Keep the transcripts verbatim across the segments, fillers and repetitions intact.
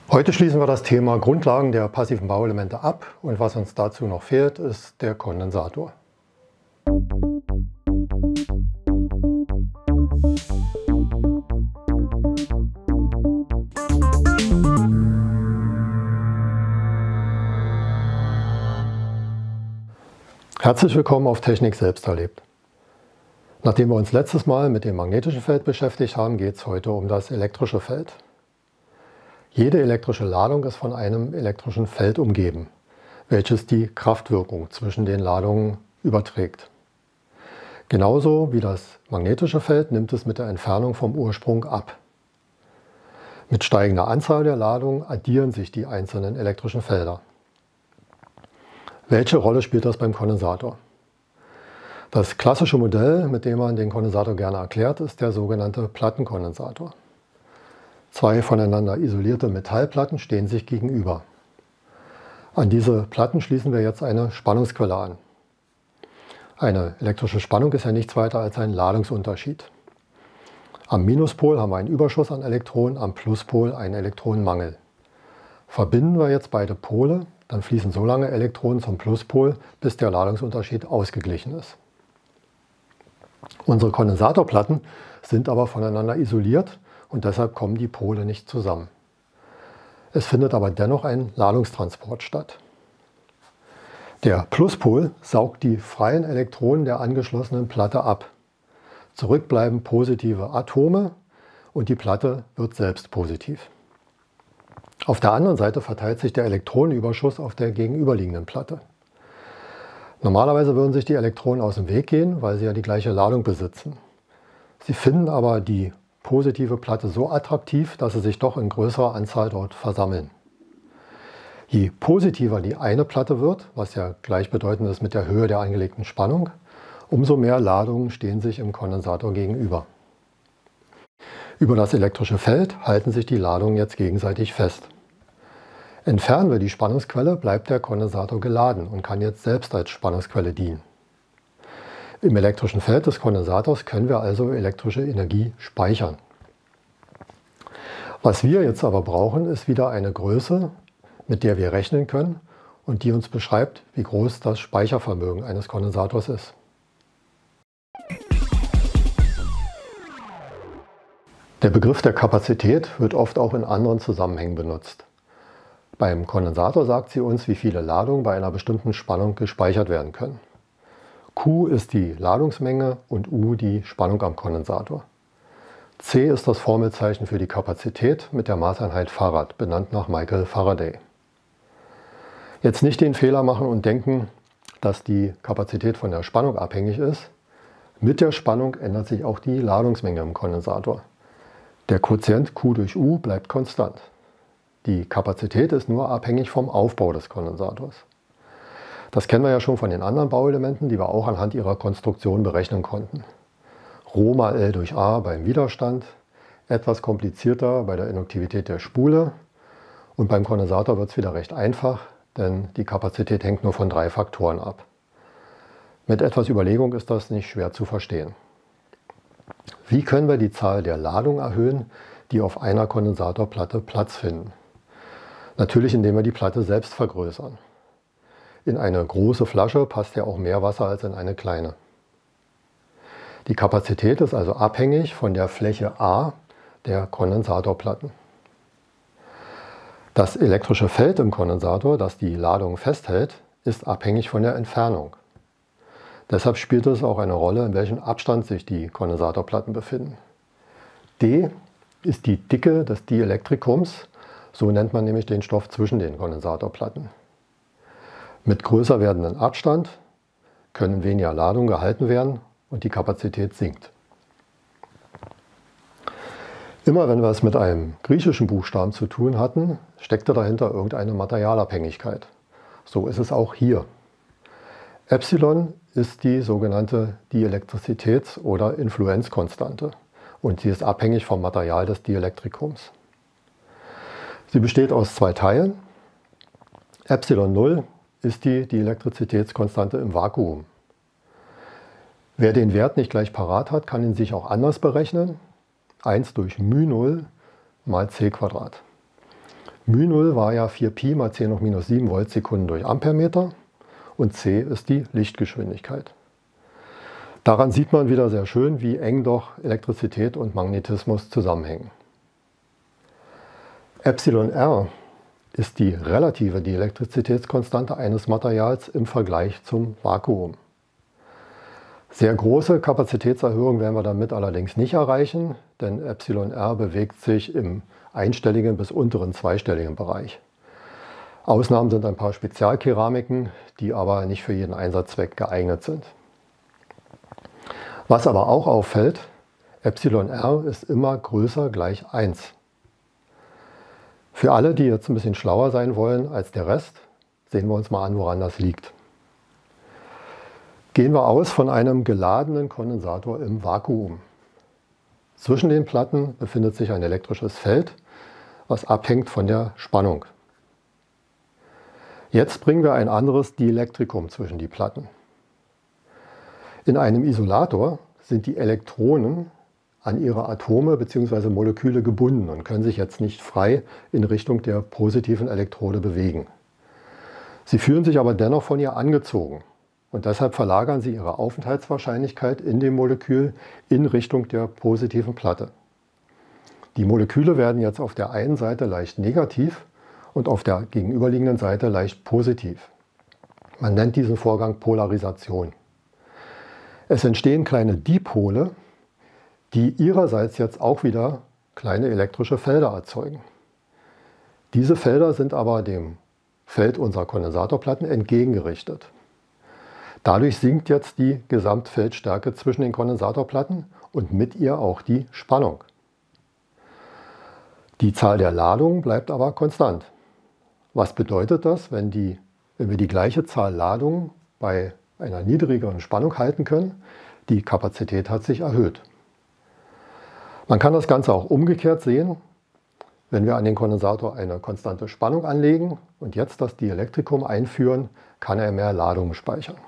Heute schließen wir das Thema Grundlagen der passiven Bauelemente ab und was uns dazu noch fehlt, ist der Kondensator. Herzlich willkommen auf Technik selbst erlebt. Nachdem wir uns letztes Mal mit dem magnetischen Feld beschäftigt haben, geht es heute um das elektrische Feld. Jede elektrische Ladung ist von einem elektrischen Feld umgeben, welches die Kraftwirkung zwischen den Ladungen überträgt. Genauso wie das magnetische Feld nimmt es mit der Entfernung vom Ursprung ab. Mit steigender Anzahl der Ladungen addieren sich die einzelnen elektrischen Felder. Welche Rolle spielt das beim Kondensator? Das klassische Modell, mit dem man den Kondensator gerne erklärt, ist der sogenannte Plattenkondensator. Zwei voneinander isolierte Metallplatten stehen sich gegenüber. An diese Platten schließen wir jetzt eine Spannungsquelle an. Eine elektrische Spannung ist ja nichts weiter als ein Ladungsunterschied. Am Minuspol haben wir einen Überschuss an Elektronen, am Pluspol einen Elektronenmangel. Verbinden wir jetzt beide Pole, dann fließen so lange Elektronen zum Pluspol, bis der Ladungsunterschied ausgeglichen ist. Unsere Kondensatorplatten sind aber voneinander isoliert und deshalb kommen die Pole nicht zusammen. Es findet aber dennoch ein Ladungstransport statt. Der Pluspol saugt die freien Elektronen der angeschlossenen Platte ab. Zurück bleiben positive Atome und die Platte wird selbst positiv. Auf der anderen Seite verteilt sich der Elektronenüberschuss auf der gegenüberliegenden Platte. Normalerweise würden sich die Elektronen aus dem Weg gehen, weil sie ja die gleiche Ladung besitzen. Sie finden aber die positive Platte so attraktiv, dass sie sich doch in größerer Anzahl dort versammeln. Je positiver die eine Platte wird, was ja gleichbedeutend ist mit der Höhe der angelegten Spannung, umso mehr Ladungen stehen sich im Kondensator gegenüber. Über das elektrische Feld halten sich die Ladungen jetzt gegenseitig fest. Entfernen wir die Spannungsquelle, bleibt der Kondensator geladen und kann jetzt selbst als Spannungsquelle dienen. Im elektrischen Feld des Kondensators können wir also elektrische Energie speichern. Was wir jetzt aber brauchen, ist wieder eine Größe, mit der wir rechnen können und die uns beschreibt, wie groß das Speichervermögen eines Kondensators ist. Der Begriff der Kapazität wird oft auch in anderen Zusammenhängen benutzt. Beim Kondensator sagt sie uns, wie viele Ladungen bei einer bestimmten Spannung gespeichert werden können. Q ist die Ladungsmenge und U die Spannung am Kondensator. C ist das Formelzeichen für die Kapazität mit der Maßeinheit Farad, benannt nach Michael Faraday. Jetzt nicht den Fehler machen und denken, dass die Kapazität von der Spannung abhängig ist. Mit der Spannung ändert sich auch die Ladungsmenge im Kondensator. Der Quotient Q durch U bleibt konstant. Die Kapazität ist nur abhängig vom Aufbau des Kondensators. Das kennen wir ja schon von den anderen Bauelementen, die wir auch anhand ihrer Konstruktion berechnen konnten. Rho mal L durch A beim Widerstand, etwas komplizierter bei der Induktivität der Spule und beim Kondensator wird es wieder recht einfach, denn die Kapazität hängt nur von drei Faktoren ab. Mit etwas Überlegung ist das nicht schwer zu verstehen. Wie können wir die Zahl der Ladungen erhöhen, die auf einer Kondensatorplatte Platz finden? Natürlich, indem wir die Platte selbst vergrößern. In eine große Flasche passt ja auch mehr Wasser als in eine kleine. Die Kapazität ist also abhängig von der Fläche A der Kondensatorplatten. Das elektrische Feld im Kondensator, das die Ladung festhält, ist abhängig von der Entfernung. Deshalb spielt es auch eine Rolle, in welchem Abstand sich die Kondensatorplatten befinden. D ist die Dicke des Dielektrikums, so nennt man nämlich den Stoff zwischen den Kondensatorplatten. Mit größer werdendem Abstand können weniger Ladung gehalten werden und die Kapazität sinkt. Immer wenn wir es mit einem griechischen Buchstaben zu tun hatten, steckte dahinter irgendeine Materialabhängigkeit. So ist es auch hier. Epsilon ist die sogenannte Dielektrizitäts- oder Influenzkonstante und sie ist abhängig vom Material des Dielektrikums. Sie besteht aus zwei Teilen. Epsilon null ist die Dielektrizitätskonstante im Vakuum. Wer den Wert nicht gleich parat hat, kann ihn sich auch anders berechnen. eins durch μ null mal c Quadrat. μ null war ja vier Pi mal zehn hoch minus sieben Voltsekunden durch Ampermeter und c ist die Lichtgeschwindigkeit. Daran sieht man wieder sehr schön, wie eng doch Elektrizität und Magnetismus zusammenhängen. Epsilon r ist die relative Dielektrizitätskonstante eines Materials im Vergleich zum Vakuum. Sehr große Kapazitätserhöhungen werden wir damit allerdings nicht erreichen, denn Epsilon r bewegt sich im einstelligen bis unteren zweistelligen Bereich. Ausnahmen sind ein paar Spezialkeramiken, die aber nicht für jeden Einsatzzweck geeignet sind. Was aber auch auffällt, Epsilon r ist immer größer gleich eins. Für alle, die jetzt ein bisschen schlauer sein wollen als der Rest, sehen wir uns mal an, woran das liegt. Gehen wir aus von einem geladenen Kondensator im Vakuum. Zwischen den Platten befindet sich ein elektrisches Feld, was abhängt von der Spannung. Jetzt bringen wir ein anderes Dielektrikum zwischen die Platten. In einem Isolator sind die Elektronen an ihre Atome bzw. Moleküle gebunden und können sich jetzt nicht frei in Richtung der positiven Elektrode bewegen. Sie fühlen sich aber dennoch von ihr angezogen und deshalb verlagern sie ihre Aufenthaltswahrscheinlichkeit in dem Molekül in Richtung der positiven Platte. Die Moleküle werden jetzt auf der einen Seite leicht negativ und auf der gegenüberliegenden Seite leicht positiv. Man nennt diesen Vorgang Polarisation. Es entstehen kleine Dipole, die ihrerseits jetzt auch wieder kleine elektrische Felder erzeugen. Diese Felder sind aber dem Feld unserer Kondensatorplatten entgegengerichtet. Dadurch sinkt jetzt die Gesamtfeldstärke zwischen den Kondensatorplatten und mit ihr auch die Spannung. Die Zahl der Ladungen bleibt aber konstant. Was bedeutet das, wenn, die, wenn wir die gleiche Zahl Ladungen bei einer niedrigeren Spannung halten können? Die Kapazität hat sich erhöht. Man kann das Ganze auch umgekehrt sehen. Wenn wir an den Kondensator eine konstante Spannung anlegen und jetzt das Dielektrikum einführen, kann er mehr Ladungen speichern.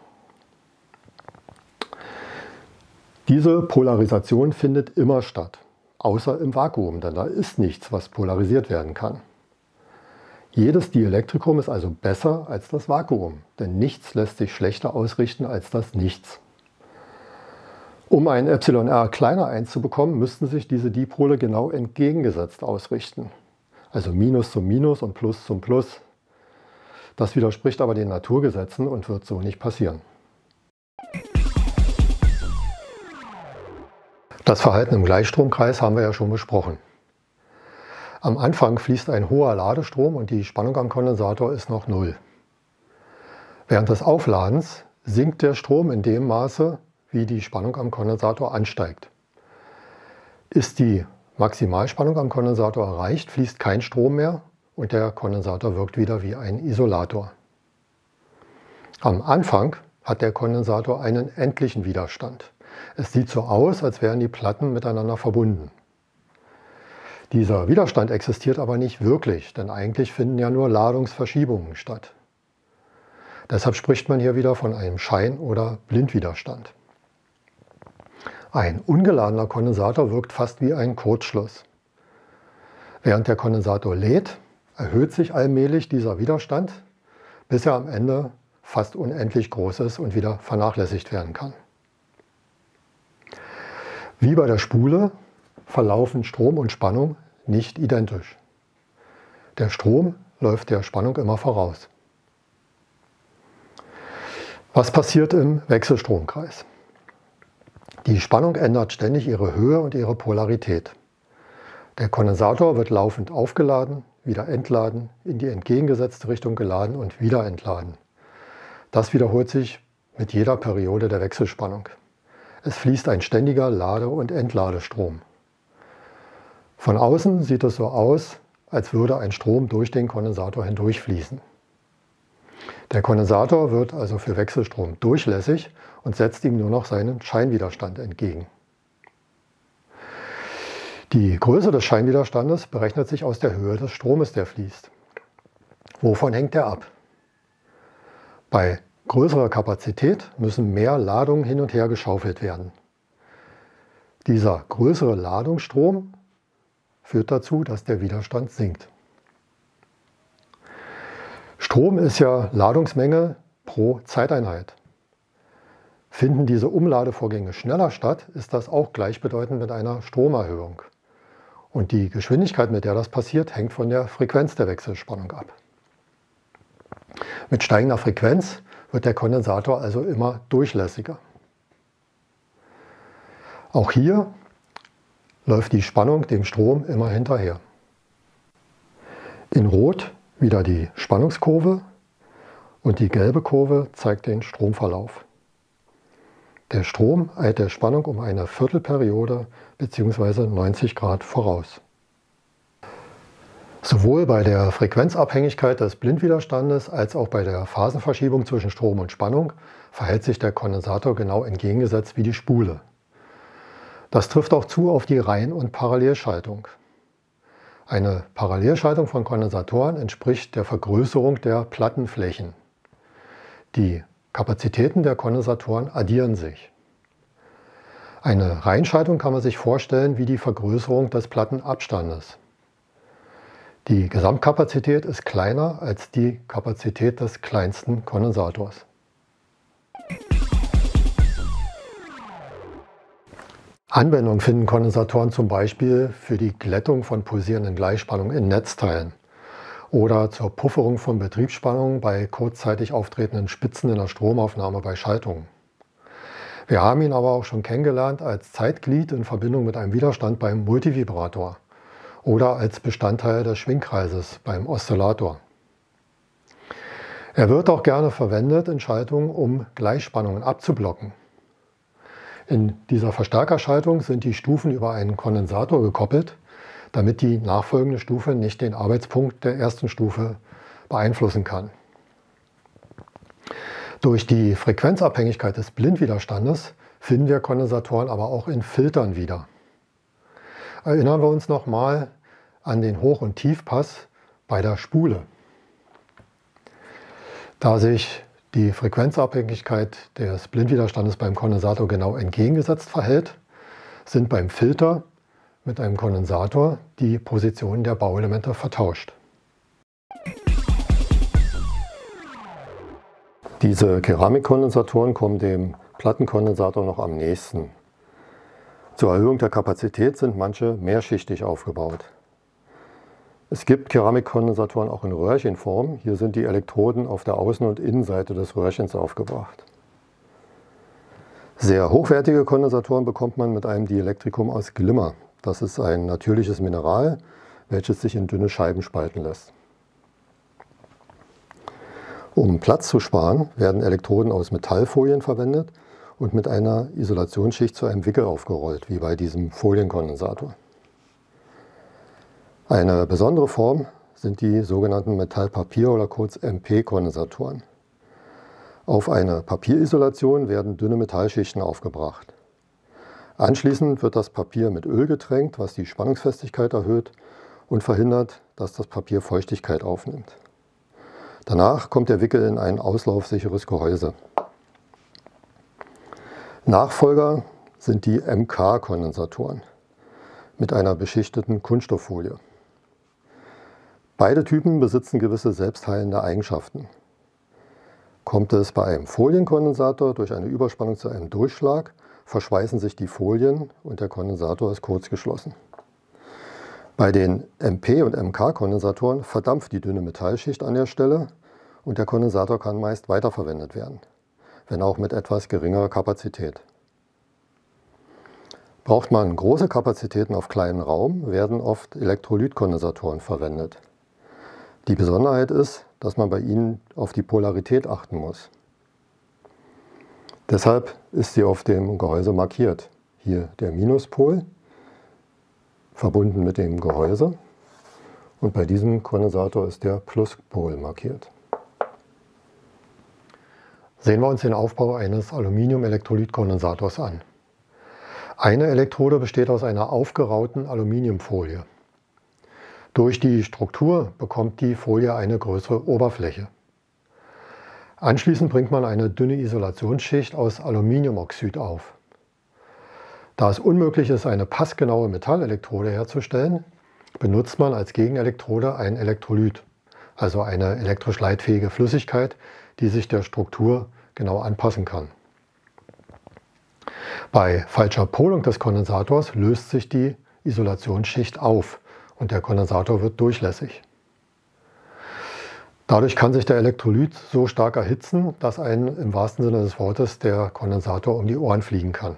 Diese Polarisation findet immer statt, außer im Vakuum, denn da ist nichts, was polarisiert werden kann. Jedes Dielektrikum ist also besser als das Vakuum, denn nichts lässt sich schlechter ausrichten als das Nichts. Um ein Epsilon r kleiner einzubekommen, müssten sich diese Dipole genau entgegengesetzt ausrichten. Also Minus zum Minus und Plus zum Plus. Das widerspricht aber den Naturgesetzen und wird so nicht passieren. Das Verhalten im Gleichstromkreis haben wir ja schon besprochen. Am Anfang fließt ein hoher Ladestrom und die Spannung am Kondensator ist noch null. Während des Aufladens sinkt der Strom in dem Maße, wie die Spannung am Kondensator ansteigt. Ist die Maximalspannung am Kondensator erreicht, fließt kein Strom mehr und der Kondensator wirkt wieder wie ein Isolator. Am Anfang hat der Kondensator einen endlichen Widerstand. Es sieht so aus, als wären die Platten miteinander verbunden. Dieser Widerstand existiert aber nicht wirklich, denn eigentlich finden ja nur Ladungsverschiebungen statt. Deshalb spricht man hier wieder von einem Schein- oder Blindwiderstand. Ein ungeladener Kondensator wirkt fast wie ein Kurzschluss. Während der Kondensator lädt, erhöht sich allmählich dieser Widerstand, bis er am Ende fast unendlich groß ist und wieder vernachlässigt werden kann. Wie bei der Spule verlaufen Strom und Spannung nicht identisch. Der Strom läuft der Spannung immer voraus. Was passiert im Wechselstromkreis? Die Spannung ändert ständig ihre Höhe und ihre Polarität. Der Kondensator wird laufend aufgeladen, wieder entladen, in die entgegengesetzte Richtung geladen und wieder entladen. Das wiederholt sich mit jeder Periode der Wechselspannung. Es fließt ein ständiger Lade- und Entladestrom. Von außen sieht es so aus, als würde ein Strom durch den Kondensator hindurchfließen. Der Kondensator wird also für Wechselstrom durchlässig und setzt ihm nur noch seinen Scheinwiderstand entgegen. Die Größe des Scheinwiderstandes berechnet sich aus der Höhe des Stromes, der fließt. Wovon hängt er ab? Bei größerer Kapazität müssen mehr Ladungen hin und her geschaufelt werden. Dieser größere Ladungsstrom führt dazu, dass der Widerstand sinkt. Strom ist ja Ladungsmenge pro Zeiteinheit. Finden diese Umladevorgänge schneller statt, ist das auch gleichbedeutend mit einer Stromerhöhung. Und die Geschwindigkeit, mit der das passiert, hängt von der Frequenz der Wechselspannung ab. Mit steigender Frequenz wird der Kondensator also immer durchlässiger. Auch hier läuft die Spannung dem Strom immer hinterher. In Rot wieder die Spannungskurve und die gelbe Kurve zeigt den Stromverlauf. Der Strom eilt der Spannung um eine Viertelperiode bzw. neunzig Grad voraus. Sowohl bei der Frequenzabhängigkeit des Blindwiderstandes als auch bei der Phasenverschiebung zwischen Strom und Spannung verhält sich der Kondensator genau entgegengesetzt wie die Spule. Das trifft auch zu auf die Reihen- und Parallelschaltung. Eine Parallelschaltung von Kondensatoren entspricht der Vergrößerung der Plattenflächen. Die Kapazitäten der Kondensatoren addieren sich. Eine Reihenschaltung kann man sich vorstellen wie die Vergrößerung des Plattenabstandes. Die Gesamtkapazität ist kleiner als die Kapazität des kleinsten Kondensators. Anwendung finden Kondensatoren zum Beispiel für die Glättung von pulsierenden Gleichspannungen in Netzteilen oder zur Pufferung von Betriebsspannungen bei kurzzeitig auftretenden Spitzen in der Stromaufnahme bei Schaltungen. Wir haben ihn aber auch schon kennengelernt als Zeitglied in Verbindung mit einem Widerstand beim Multivibrator oder als Bestandteil des Schwingkreises beim Oszillator. Er wird auch gerne verwendet in Schaltungen, um Gleichspannungen abzublocken. In dieser Verstärkerschaltung sind die Stufen über einen Kondensator gekoppelt, damit die nachfolgende Stufe nicht den Arbeitspunkt der ersten Stufe beeinflussen kann. Durch die Frequenzabhängigkeit des Blindwiderstandes finden wir Kondensatoren aber auch in Filtern wieder. Erinnern wir uns nochmal an den Hoch- und Tiefpass bei der Spule. Da sich die Frequenzabhängigkeit des Blindwiderstandes beim Kondensator genau entgegengesetzt verhält, sind beim Filter mit einem Kondensator die Positionen der Bauelemente vertauscht. Diese Keramikkondensatoren kommen dem Plattenkondensator noch am nächsten. Zur Erhöhung der Kapazität sind manche mehrschichtig aufgebaut. Es gibt Keramikkondensatoren auch in Röhrchenform. Hier sind die Elektroden auf der Außen- und Innenseite des Röhrchens aufgebracht. Sehr hochwertige Kondensatoren bekommt man mit einem Dielektrikum aus Glimmer. Das ist ein natürliches Mineral, welches sich in dünne Scheiben spalten lässt. Um Platz zu sparen, werden Elektroden aus Metallfolien verwendet und mit einer Isolationsschicht zu einem Wickel aufgerollt, wie bei diesem Folienkondensator. Eine besondere Form sind die sogenannten Metallpapier- oder kurz M P-Kondensatoren. Auf eine Papierisolation werden dünne Metallschichten aufgebracht. Anschließend wird das Papier mit Öl getränkt, was die Spannungsfestigkeit erhöht und verhindert, dass das Papier Feuchtigkeit aufnimmt. Danach kommt der Wickel in ein auslaufsicheres Gehäuse. Nachfolger sind die M K-Kondensatoren mit einer beschichteten Kunststofffolie. Beide Typen besitzen gewisse selbstheilende Eigenschaften. Kommt es bei einem Folienkondensator durch eine Überspannung zu einem Durchschlag, verschweißen sich die Folien und der Kondensator ist kurzgeschlossen. Bei den M P- und M K-Kondensatoren verdampft die dünne Metallschicht an der Stelle und der Kondensator kann meist weiterverwendet werden, wenn auch mit etwas geringerer Kapazität. Braucht man große Kapazitäten auf kleinem Raum, werden oft Elektrolytkondensatoren verwendet. Die Besonderheit ist, dass man bei ihnen auf die Polarität achten muss. Deshalb ist sie auf dem Gehäuse markiert. Hier der Minuspol, verbunden mit dem Gehäuse. Und bei diesem Kondensator ist der Pluspol markiert. Sehen wir uns den Aufbau eines Aluminium-Elektrolytkondensators an. Eine Elektrode besteht aus einer aufgerauten Aluminiumfolie. Durch die Struktur bekommt die Folie eine größere Oberfläche. Anschließend bringt man eine dünne Isolationsschicht aus Aluminiumoxid auf. Da es unmöglich ist, eine passgenaue Metallelektrode herzustellen, benutzt man als Gegenelektrode ein Elektrolyt, also eine elektrisch leitfähige Flüssigkeit, die sich der Struktur genau anpassen kann. Bei falscher Polung des Kondensators löst sich die Isolationsschicht auf und der Kondensator wird durchlässig. Dadurch kann sich der Elektrolyt so stark erhitzen, dass einem im wahrsten Sinne des Wortes der Kondensator um die Ohren fliegen kann.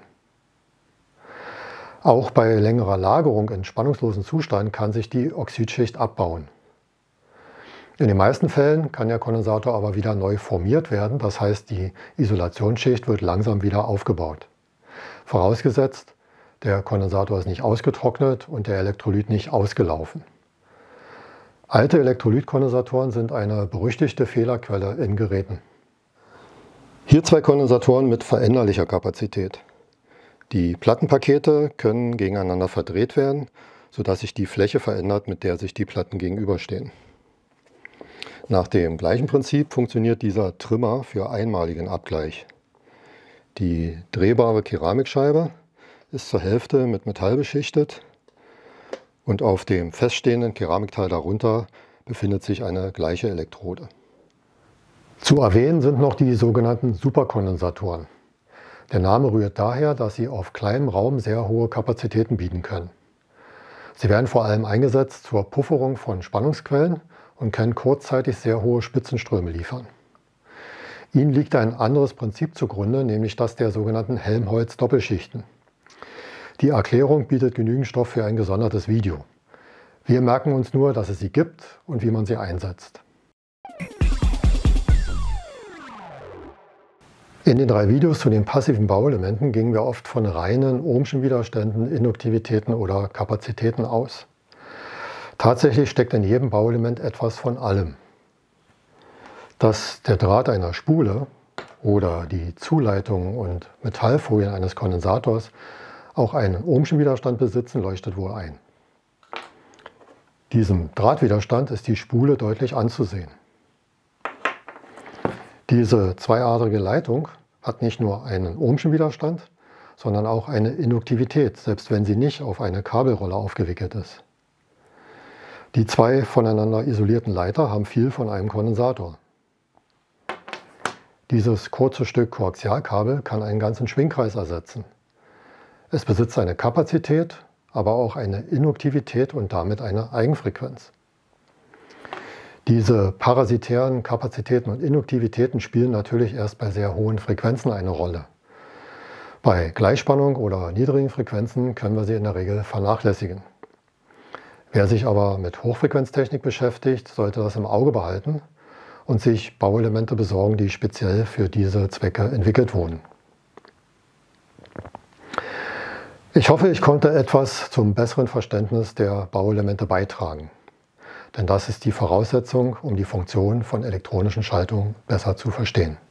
Auch bei längerer Lagerung in spannungslosen Zustand kann sich die Oxidschicht abbauen. In den meisten Fällen kann der Kondensator aber wieder neu formiert werden, das heißt, die Isolationsschicht wird langsam wieder aufgebaut. Vorausgesetzt, der Kondensator ist nicht ausgetrocknet und der Elektrolyt nicht ausgelaufen. Alte Elektrolytkondensatoren sind eine berüchtigte Fehlerquelle in Geräten. Hier zwei Kondensatoren mit veränderlicher Kapazität. Die Plattenpakete können gegeneinander verdreht werden, sodass sich die Fläche verändert, mit der sich die Platten gegenüberstehen. Nach dem gleichen Prinzip funktioniert dieser Trimmer für einmaligen Abgleich. Die drehbare Keramikscheibe ist zur Hälfte mit Metall beschichtet und auf dem feststehenden Keramikteil darunter befindet sich eine gleiche Elektrode. Zu erwähnen sind noch die sogenannten Superkondensatoren. Der Name rührt daher, dass sie auf kleinem Raum sehr hohe Kapazitäten bieten können. Sie werden vor allem eingesetzt zur Pufferung von Spannungsquellen und können kurzzeitig sehr hohe Spitzenströme liefern. Ihnen liegt ein anderes Prinzip zugrunde, nämlich das der sogenannten Helmholtz-Doppelschichten. Die Erklärung bietet genügend Stoff für ein gesondertes Video. Wir merken uns nur, dass es sie gibt und wie man sie einsetzt. In den drei Videos zu den passiven Bauelementen gingen wir oft von reinen ohmschen Widerständen, Induktivitäten oder Kapazitäten aus. Tatsächlich steckt in jedem Bauelement etwas von allem. Dass der Draht einer Spule oder die Zuleitungen und Metallfolien eines Kondensators auch einen ohmschen Widerstand besitzen, leuchtet wohl ein. Diesem Drahtwiderstand ist die Spule deutlich anzusehen. Diese zweiadrige Leitung hat nicht nur einen ohmschen Widerstand, sondern auch eine Induktivität, selbst wenn sie nicht auf eine Kabelrolle aufgewickelt ist. Die zwei voneinander isolierten Leiter haben viel von einem Kondensator. Dieses kurze Stück Koaxialkabel kann einen ganzen Schwingkreis ersetzen. Es besitzt eine Kapazität, aber auch eine Induktivität und damit eine Eigenfrequenz. Diese parasitären Kapazitäten und Induktivitäten spielen natürlich erst bei sehr hohen Frequenzen eine Rolle. Bei Gleichspannung oder niedrigen Frequenzen können wir sie in der Regel vernachlässigen. Wer sich aber mit Hochfrequenztechnik beschäftigt, sollte das im Auge behalten und sich Bauelemente besorgen, die speziell für diese Zwecke entwickelt wurden. Ich hoffe, ich konnte etwas zum besseren Verständnis der Bauelemente beitragen. Denn das ist die Voraussetzung, um die Funktion von elektronischen Schaltungen besser zu verstehen.